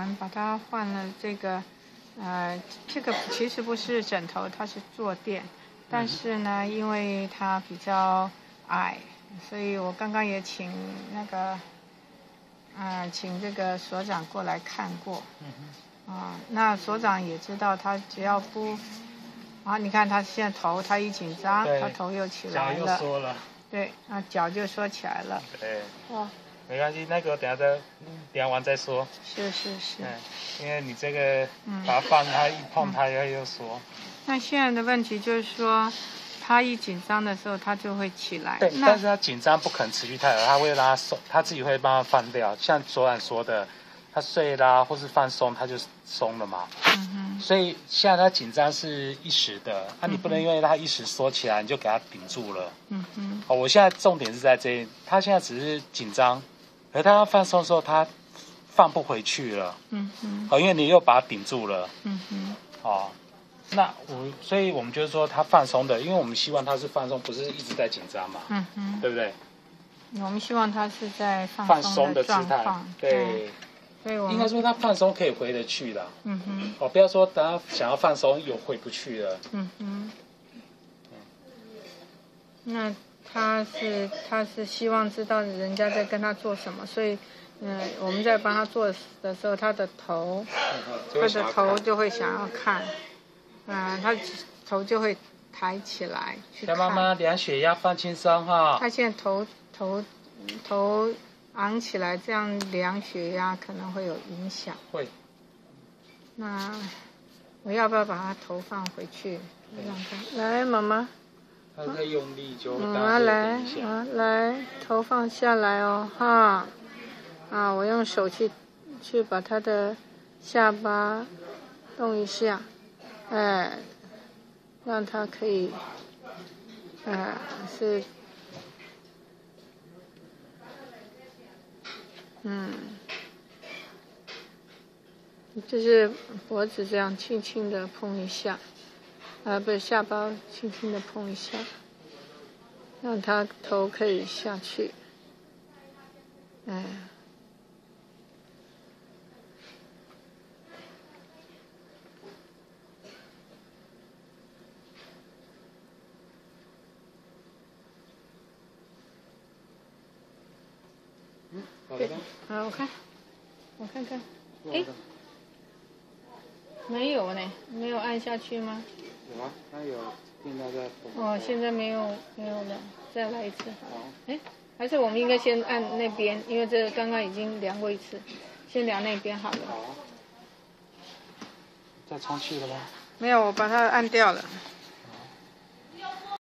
们把它换了这个，这个其实不是枕头，它是坐垫，但是呢，因为它比较矮，所以我刚刚也请那个，请这个所长过来看过。那所长也知道，他只要不，你看他现在头，他一紧张，他头又起来了， 脚又缩了。对， 脚就缩起来了。 对。没关系，那个等下完再说。 是。 因为你这个把它放，它一碰它又缩。 那现在的问题就是说，他一紧张的时候，他就会起来。 对，但是他紧张不可能持续太久，他会让他松，他自己会慢慢放掉。像昨晚说的，他睡啦或是放松，他就松了嘛。所以现在他紧张是一时的，你不能因为他一时缩起来，你就给他顶住了。我现在重点是在这里，他现在只是紧张，而他要放松的时候，他放不回去了。因为你又把他顶住了。所以我们就是说他放松的，因为我们希望他是放松，不是一直在紧张嘛。对不对？ 我们希望他是在放松的状态。 对。应该说他放松可以回得去的。不要说等他想要放松又回不去了。 那他是希望知道人家在跟他做什么，所以我们在帮他做的时候，他的头就会想要看，他头就会抬起来去看。 小妈妈，量血压，放轻松哈。 他现在头昂起来，这样量血压可能会有影响。 会。 那我要不要把他头放回去？让他来，妈妈。 他在用力就。 来，头放下来哦，哈。我用手去把他的下巴动一下，让他可以，是。就是脖子这样轻轻的碰一下，不是下巴轻轻的碰一下，让他头可以下去。 对， 我看看，没有呢，没有按下去吗？ 有啊，它有现在在动。 现在没有了，再来一次好。还是我们应该先按那边，因为这刚刚已经量过一次，先量那边好了。 再充气了吗？ 没有，我把它按掉了。